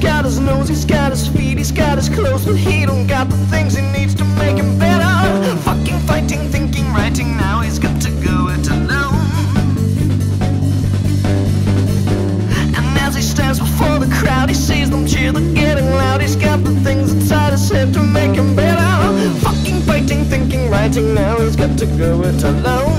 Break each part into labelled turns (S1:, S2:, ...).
S1: got his nose, he's got his feet, he's got his clothes, but he don't got the things he needs to make him better. Fucking fighting, thinking, writing, now he's got to go it alone. And as he stands before the crowd, he sees them cheer, they're getting loud. He's got the things inside his head to make him better. Fucking fighting, thinking, writing, now he's got to go it alone.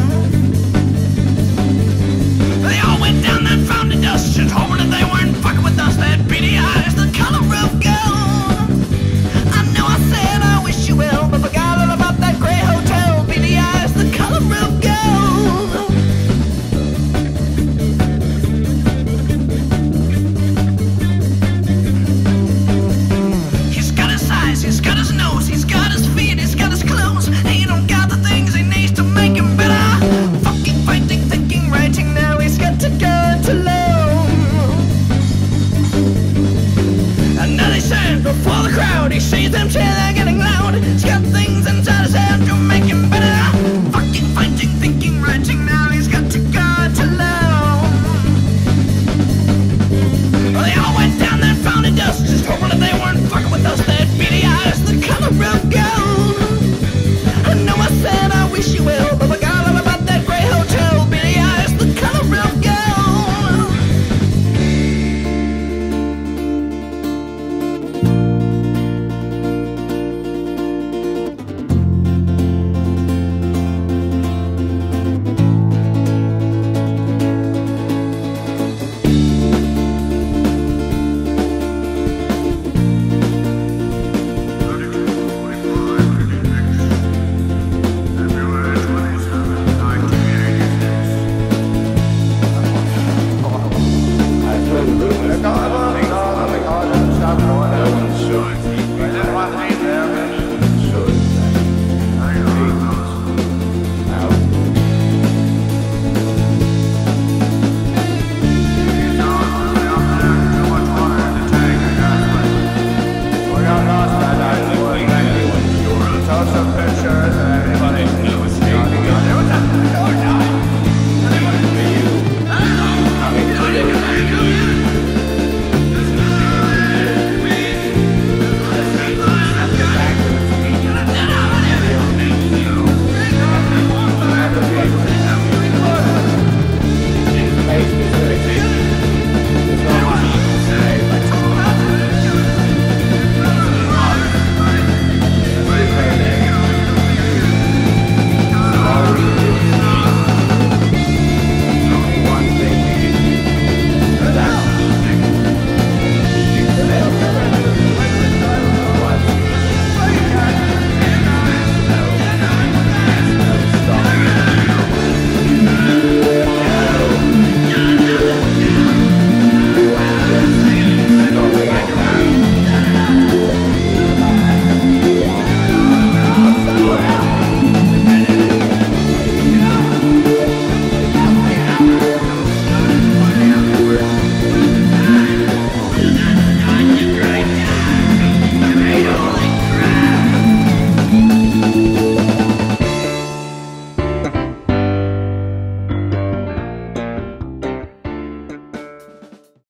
S1: They all went down and found the dust, just hoping that they weren't fucking with us. That beady eyes, the color of gold. I know I said I wish you well, but forgot all about that gray hotel. Beady eyes, the color of gold. He's got his eyes, he's got his nose, he's got his feet, he's got his clothes. He don't got the things he needs to make him better. Fucking fighting, thinking, writing, now he's got to go it alone. And now they stand before the crowd, he sees them cheer.